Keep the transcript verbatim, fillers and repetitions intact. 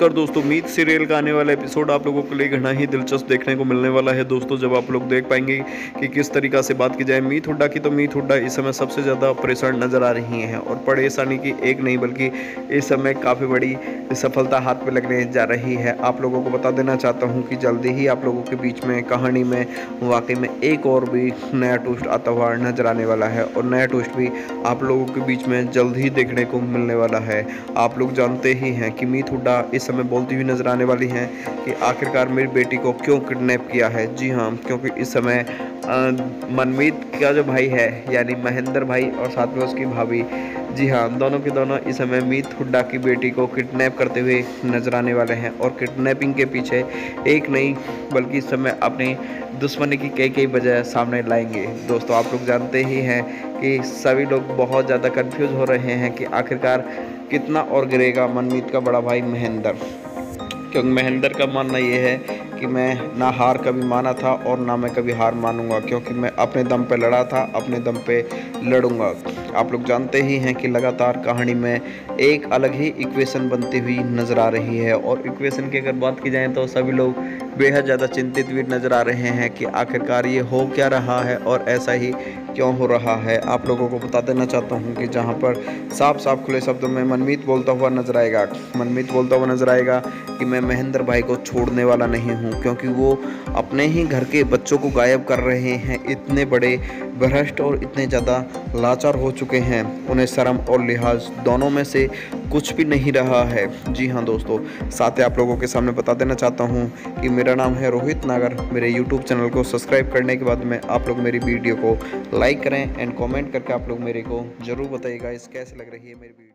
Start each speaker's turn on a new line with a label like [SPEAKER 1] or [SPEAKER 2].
[SPEAKER 1] नमस्कार दोस्तों, मीत सीरियल का आने वाला एपिसोड आप लोगों के लिए घना ही दिलचस्प देखने को मिलने वाला है दोस्तों। जब आप लोग देख पाएंगे कि किस तरीक़ा से बात की जाए मीत हुड्डा की, तो मीत हुड्डा इस समय सबसे ज़्यादा परेशान नज़र आ रही हैं और परेशानी की एक नहीं बल्कि इस समय काफ़ी बड़ी सफलता हाथ में लगने जा रही है। आप लोगों को बता देना चाहता हूँ कि जल्दी ही आप लोगों के बीच में कहानी में वाकई में एक और भी नया ट्विस्ट आता हुआ नजर आने वाला है और नया ट्विस्ट भी आप लोगों के बीच में जल्द ही देखने को मिलने वाला है। आप लोग जानते ही हैं कि मीत हुड्डा इस समय बोलती हुई नजर आने वाली हैं कि आखिरकार मेरी बेटी को क्यों किडनैप किया है। जी हाँ, क्योंकि इस समय मनमीत का जो भाई है यानी महेंद्र भाई और साथ में उसकी भाभी, जी हाँ, दोनों के दोनों इस समय मीत हुड्डा की बेटी को किडनैप करते हुए नजर आने वाले हैं और किडनैपिंग के पीछे एक नहीं बल्कि इस समय अपनी दुश्मनी की कई कई वजह सामने लाएंगे। दोस्तों, आप लोग जानते ही हैं कि सभी लोग बहुत ज़्यादा कंफ्यूज हो रहे हैं कि आखिरकार कितना और गिरेगा मनमीत का बड़ा भाई महेंद्र, क्योंकि महेंद्र का मानना ये है कि मैं ना हार कभी माना था और ना मैं कभी हार मानूंगा, क्योंकि मैं अपने दम पे लड़ा था, अपने दम पे लड़ूंगा। आप लोग जानते ही हैं कि लगातार कहानी में एक अलग ही इक्वेशन बनती हुई नज़र आ रही है और इक्वेशन की अगर बात की जाए तो सभी लोग बेहद ज़्यादा चिंतित भी नज़र आ रहे हैं कि आखिरकार ये हो क्या रहा है और ऐसा ही क्यों हो रहा है। आप लोगों को बता देना चाहता हूँ कि जहाँ पर साफ साफ खुले शब्दों में मनमीत बोलता हुआ नजर आएगा मनमीत बोलता हुआ नजर आएगा कि मैं महेंद्र भाई को छोड़ने वाला नहीं हूँ, क्योंकि वो अपने ही घर के बच्चों को गायब कर रहे हैं। इतने बड़े भ्रष्ट और इतने ज़्यादा लाचार हो चुके हैं, उन्हें शर्म और लिहाज दोनों में से कुछ भी नहीं रहा है। जी हाँ दोस्तों, साथ ही आप लोगों के सामने बता देना चाहता हूँ कि मेरा नाम है रोहित नागर। मेरे यूट्यूब चैनल को सब्सक्राइब करने के बाद में आप लोग मेरी वीडियो को लाइक करें एंड कमेंट करके आप लोग मेरे को ज़रूर बताइएगा इस कैसे लग रही है मेरी वीडियो।